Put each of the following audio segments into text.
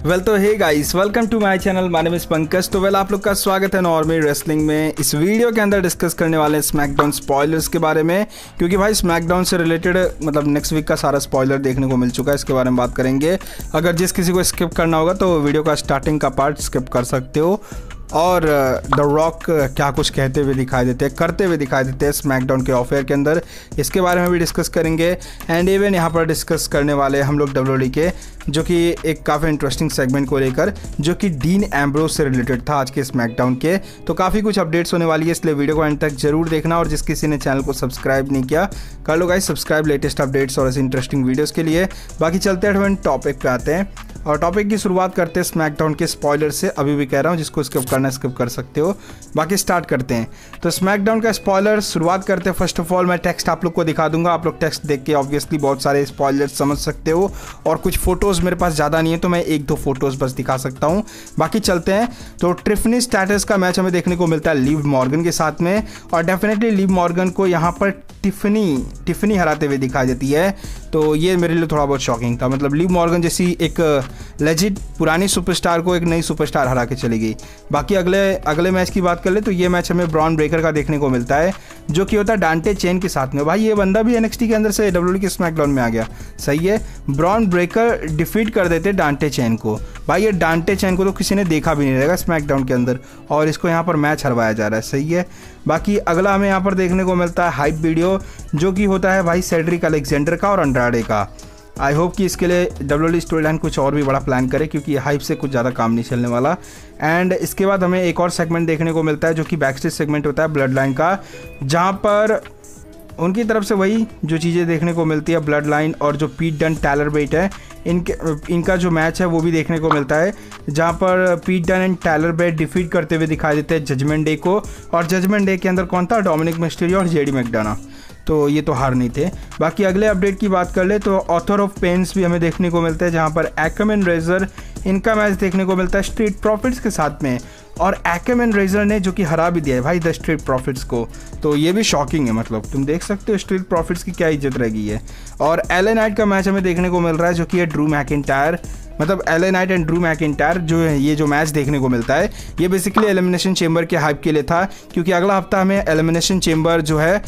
तो hey guys, welcome to my channel. My name is Pankaj. तो आप लोग का स्वागत है नॉर्मल रेसलिंग में। इस वीडियो के अंदर डिस्कस करने वाले हैं स्मैकडाउन स्पॉयलर्स के बारे में, क्योंकि भाई स्मैकडाउन से रिलेटेड मतलब नेक्स्ट वीक का सारा स्पॉयलर देखने को मिल चुका है। इसके बारे में बात करेंगे। अगर जिस किसी को स्किप करना होगा तो वीडियो का स्टार्टिंग का पार्ट स्किप कर सकते हो। और द रॉक क्या कुछ कहते हुए दिखाई देते हैं, करते हुए दिखाई देते हैं स्मैकडाउन के ऑफेयर के अंदर, इसके बारे में भी डिस्कस करेंगे। एंड इवन यहाँ पर डिस्कस करने वाले हम लोग WWE के, जो कि एक काफ़ी इंटरेस्टिंग सेगमेंट को लेकर, जो कि डीन एम्ब्रोस से रिलेटेड था आज के स्मैकडाउन के। तो काफ़ी कुछ अपडेट्स होने वाली है, इसलिए वीडियो को एंड तक जरूर देखना। और जिस किसी ने चैनल को सब्सक्राइब नहीं किया, कर लो गाइस सब्सक्राइब लेटेस्ट अपडेट्स और ऐसे इंटरेस्टिंग वीडियोज़ के लिए। बाकी चलते हैं टॉपिक पे आते हैं, और टॉपिक की शुरुआत करते हैं स्मैकडाउन के स्पॉयलर से। अभी भी कह रहा हूँ, जिसको स्किप करना स्किप कर सकते हो। बाकी स्टार्ट करते हैं। तो स्मैकडाउन का स्पॉयलर शुरुआत करते हैं। फर्स्ट ऑफ ऑल मैं टेक्स्ट आप लोग को दिखा दूंगा। आप लोग टेक्स्ट देख के ऑब्वियसली बहुत सारे स्पॉयलर समझ सकते हो, और कुछ फोटोज़ मेरे पास ज़्यादा नहीं है तो मैं एक दो फोटोज़ बस दिखा सकता हूँ। बाकी चलते हैं। तो ट्रिफनी स्टैटस का मैच हमें देखने को मिलता है लिव मॉर्गन के साथ में, और डेफिनेटली लिव मॉर्गन को यहाँ पर टिफनी हराते हुए दिखाई देती है। तो ये मेरे लिए थोड़ा बहुत शॉकिंग था। मतलब लिव मॉर्गन जैसी एक लेजिट पुरानी सुपरस्टार को एक नई सुपरस्टार हरा के चली गई। बाकी अगले मैच की बात कर ले तो ये मैच हमें ब्रॉन ब्रेकर का देखने को मिलता है, जो कि होता है डांटे चेन के साथ में। भाई ये बंदा भी NXT के अंदर से WWE के स्मैकडाउन में आ गया। सही है, ब्रॉन ब्रेकर डिफीट कर देते डांटे चेन को। भाई ये डांटे चेन को तो किसी ने देखा भी नहीं रहेगा स्मैकडाउन के अंदर, और इसको यहाँ पर मैच हरवाया जा रहा है। सही है। बाकी अगला हमें यहाँ पर देखने को मिलता है हाइप वीडियो, जो कि होता है भाई सेड्रिक अलेक्जेंडर का और अंड्राडे का। आई होप कि इसके लिए WWE स्टोरी लाइन कुछ और भी बड़ा प्लान करे, क्योंकि हाइप से कुछ ज़्यादा काम नहीं चलने वाला। एंड इसके बाद हमें एक और सेगमेंट देखने को मिलता है, जो कि बैकस्टेज सेगमेंट होता है ब्लड लाइन का, जहाँ पर उनकी तरफ से वही जो चीज़ें देखने को मिलती है ब्लड लाइन और जो पीट डन टैलर बेट है, इनका जो मैच है वो भी देखने को मिलता है, जहाँ पर Pete Dunne and Tyler Bate defeat करते हुए दिखाई देते हैं जजमेंट डे को। और जजमेंट डे के अंदर कौन था? डोमिनिक मिस्टीरियो और जेडी मैकडोना। तो ये तो हार नहीं थे। बाकी अगले अपडेट की बात कर ले तो ऑथर ऑफ पेन्स भी हमें देखने को मिलता है, जहाँ पर एक्म एंड रेजर इनका मैच देखने को मिलता है स्ट्रीट प्रॉफिट्स के साथ में। और एक्म एंड रेजर ने जो कि हरा भी दिया है भाई द स्ट्रीट प्रॉफिट्स को। तो ये भी शॉकिंग है। मतलब तुम देख सकते हो स्ट्रीट प्रॉफिट्स की क्या इज्जत रह गई है। और LA नाइट का मैच हमें देखने को मिल रहा है, जो कि है ड्रू मैकिंटायर। मतलब LA Knight and Drew McIntyre जो है, ये जो मैच देखने को मिलता है ये बेसिकली एलिमिनेशन चेंबर के हाइप के लिए था, क्योंकि अगला हफ्ता हमें एलिमिनेशन चेंबर जो है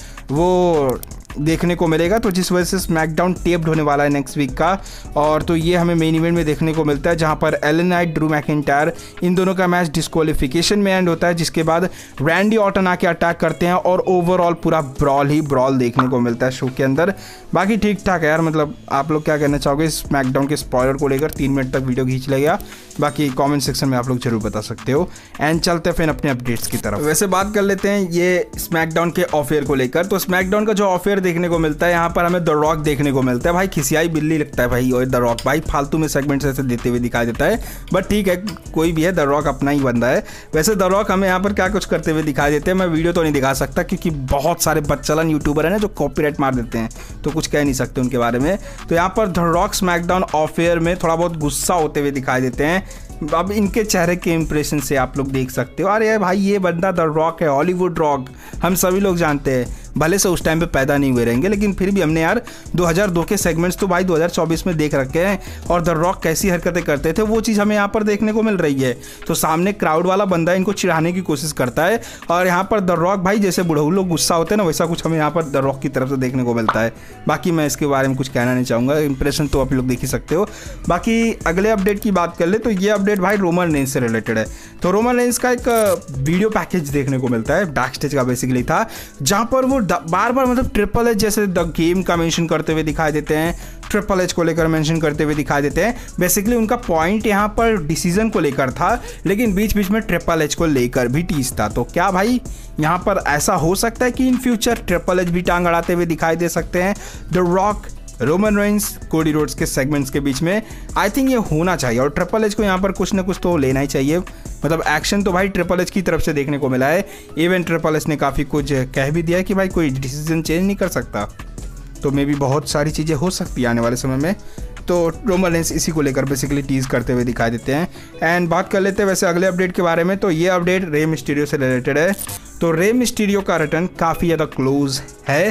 वो देखने को मिलेगा। तो जिस वजह से स्मैकडाउन टेप्ड होने वाला है नेक्स्ट वीक का। और तो ये हमें मेन इवेंट में देखने को मिलता है, जहां पर LA नाइट ड्रू मैकिंटायर इन दोनों का मैच डिस्क्वालिफिकेशन में एंड होता है, जिसके बाद रैंडी ऑर्टन आके अटैक करते हैं, और ओवरऑल पूरा ब्रॉल देखने को मिलता है शो के अंदर। बाकी ठीक ठाक है यार। मतलब आप लोग क्या कहना चाहोगे स्मैकडाउन के स्पॉयलर को लेकर? 3 मिनट तक वीडियो खींच लेगा। बाकी कमेंट सेक्शन में आप लोग जरूर बता सकते हो। एंड चलते हैं फिर अपने अपडेट्स की तरफ। वैसे बात कर लेते हैं ये स्मैकडाउन के ऑफेयर को लेकर। तो स्मैकडाउन का जो ऑफेयर देखने को मिलता है, यहाँ पर हमें द रॉक देखने को मिलता है। भाई खिसियाई बिल्ली लगता है भाई, और द रॉक भाई फालतू में सेगमेंट्स ऐसे देते हुए दिखाई देता है। बट ठीक है, कोई भी है, द रॉक अपना ही बंदा है। वैसे द रॉक हमें यहाँ पर क्या कुछ करते हुए दिखाई देते हैं, मैं वीडियो तो नहीं दिखा सकता, क्योंकि बहुत सारे बच्चलन यूट्यूबर है ना जो कॉपीराइट मार देते हैं, तो कुछ कह नहीं सकते उनके बारे में। तो यहाँ पर द रॉक स्मैकडाउन ऑफेयर में थोड़ा बहुत गुस्सा होते हुए दिखाई देते हैं। अब इनके चेहरे के इंप्रेशन से आप लोग देख सकते हो, अरे भाई ये बंदा द रॉक है, हॉलीवुड रॉक, हम सभी लोग जानते हैं। भले से उस टाइम पे पैदा नहीं हुए रहेंगे, लेकिन फिर भी हमने यार 2002 के सेगमेंट्स तो भाई 2024 में देख रखे हैं, और द रॉक कैसी हरकतें करते थे वो चीज़ हमें यहाँ पर देखने को मिल रही है। तो सामने क्राउड वाला बंदा इनको चिढ़ाने की कोशिश करता है, और यहाँ पर द रॉक भाई जैसे बुढ़ऊ लोग गुस्सा होते हैं ना, वैसा कुछ हमें यहाँ पर द रॉक की तरफ से देखने को मिलता है। बाकी मैं इसके बारे में कुछ कहना नहीं चाहूँगा, इंप्रेशन तो आप लोग देख ही सकते हो। बाकी अगले अपडेट की बात कर ले तो ये अपडेट भाई रोमन रेंस से रिलेटेड है। तो रोमन रेंस का एक वीडियो पैकेज देखने को मिलता है, बैक स्टेज का बेसिकली था, जहाँ पर वो बार बार मतलब ट्रिपल एच जैसे द गेम का मेंशन करते हुए दिखाई देते हैं, ट्रिपल एच को लेकर मेंशन करते हुए दिखाई देते हैं। बेसिकली उनका पॉइंट यहाँ पर डिसीजन को लेकर था, लेकिन बीच बीच में ट्रिपल एच को लेकर भी टीज था। तो क्या भाई यहाँ पर ऐसा हो सकता है कि इन फ्यूचर ट्रिपल एच भी टांग अड़ाते हुए दिखाई दे सकते हैं the Rock, Roman Reigns, Cody Rhodes के सेगमेंट्स के बीच में? आई थिंक ये होना चाहिए, और ट्रिपल एच को यहाँ पर कुछ ना कुछ तो लेना ही चाहिए। मतलब एक्शन तो भाई ट्रिपल एच की तरफ से देखने को मिला है। इवन ट्रिपल एच ने काफ़ी कुछ कह भी दिया है कि भाई कोई डिसीजन चेंज नहीं कर सकता। तो मे भी बहुत सारी चीज़ें हो सकती है आने वाले समय में। तो रोमन रेंस इसी को लेकर बेसिकली टीज करते हुए दिखाई देते हैं। एंड बात कर लेते हैं वैसे अगले अपडेट के बारे में। तो ये अपडेट रे मिस्टीरियो से रिलेटेड है। तो रे मिस्टीरियो का रिटर्न काफ़ी ज़्यादा क्लोज है।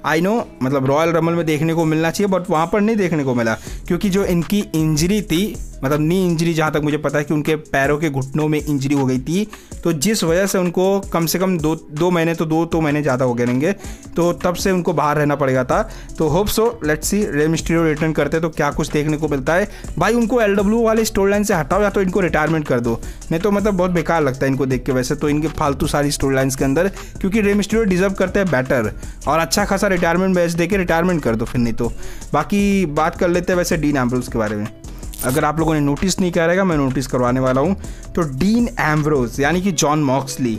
आई नो मतलब रॉयल रंबल में देखने को मिलना चाहिए, बट वहाँ पर नहीं देखने को मिला, क्योंकि जो इनकी इंजरी थी, मतलब नी इंजरी, जहाँ तक मुझे पता है कि उनके पैरों के घुटनों में इंजरी हो गई थी, तो जिस वजह से उनको कम से कम दो महीने ज़्यादा हो गए रहेंगे, तो तब से उनको बाहर रहना पड़ेगा था। तो hope so, let's see Rey Mysterio return करते तो क्या कुछ देखने को मिलता है। भाई उनको LW वाले स्टोरी लाइन से हटाओ या तो इनको रिटायरमेंट कर दो, नहीं तो मतलब बहुत बेकार लगता है इनको देख के वैसे तो इनके फालतू सारी स्टोरी लाइन्स के अंदर, क्योंकि रे मिस्टीरियो डिजर्व करते हैं बेटर और अच्छा खासा रिटायरमेंट मैच देके रिटायरमेंट कर दो फिर, नहीं तो। बाकी बात कर लेते हैं वैसे डीन एम्ब्रोस के बारे में। अगर आप लोगों ने नोटिस नहीं किया रहेगा, मैं नोटिस करवाने वाला हूँ। तो डीन एम्ब्रोस यानी कि जॉन मॉक्सली,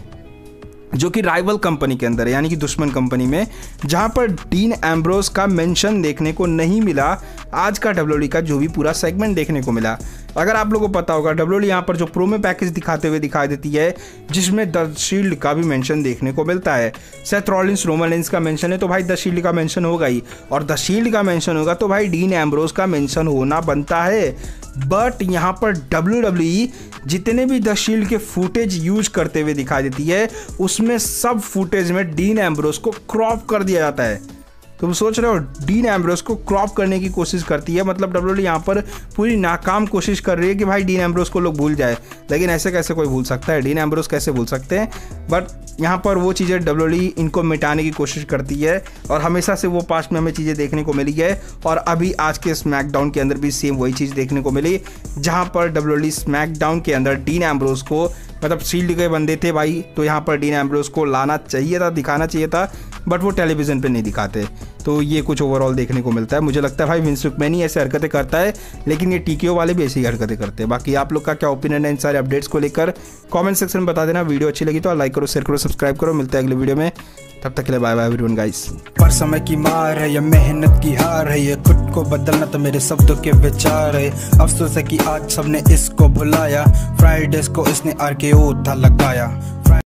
जो कि राइवल कंपनी के अंदर है, यानी कि दुश्मन कंपनी में, जहां पर डीन एम्ब्रोस का मेंशन देखने को नहीं मिला आज का WWE का जो भी पूरा सेगमेंट देखने को मिला। अगर आप लोगों को पता होगा, WWE यहाँ पर जो प्रोमो पैकेज दिखाते हुए दिखाई देती है, जिसमें द शील्ड का भी मेंशन देखने को मिलता है। सेथ रॉलिंस, रोमन रेंस का मेंशन है तो भाई द शील्ड का मेंशन होगा ही, और द शील्ड का मेंशन होगा तो भाई डीन एम्ब्रोस का मेंशन होना बनता है। बट यहाँ पर WWE जितने भी द शील्ड के फुटेज यूज करते हुए दिखाई देती है, उसमें सब फुटेज में डीन एम्ब्रोस को क्रॉप कर दिया जाता है। तुम सोच रहे हो, डीन एम्ब्रोस को क्रॉप करने की कोशिश करती है, मतलब WWE यहाँ पर पूरी नाकाम कोशिश कर रही है कि भाई डीन एम्ब्रोस को लोग भूल जाए। लेकिन ऐसे कैसे कोई भूल सकता है, डीन एम्ब्रोस कैसे भूल सकते हैं। बट यहाँ पर वो चीज़ें WWE इनको मिटाने की कोशिश करती है, और हमेशा से वो पास्ट में हमें चीज़ें देखने को मिली है, और अभी आज के स्मैकडाउन के अंदर भी सेम वही चीज़ देखने को मिली, जहाँ पर WWE स्मैकडाउन के अंदर डीन एम्ब्रोस को, मतलब शील्ड के बंदे थे भाई, तो यहाँ पर डीन एम्ब्रोस को लाना चाहिए था, दिखाना चाहिए था, बट वो टेलीविज़न पे नहीं दिखाते। तो ये कुछ ओवरऑल देखने को मिलता है। मुझे लगता है भाई विंस मैकमैन ही ऐसे हरकतें करता है, लेकिन ये TKO वाले भी ऐसी हरकतें करते हैं। बाकी आप लोग का क्या ओपिनियन है इन सारे अपडेट्स को लेकर, कमेंट सेक्शन में बता देना। वीडियो अच्छी लगी तो लाइक करो, शेयर करो, सब्सक्राइब करो। मिलते हैं अगले वीडियो में, तब तक के लिए बाय बाय एवरीवन गाइस। पर समय की मार है, ये मेहनत की हार है, ये खुद को बदलना तो मेरे शब्दों के विचार है। अफसोस है कि आज सबने इसको भुलाया, फ्राइडेज को इसने RKO था लगाया।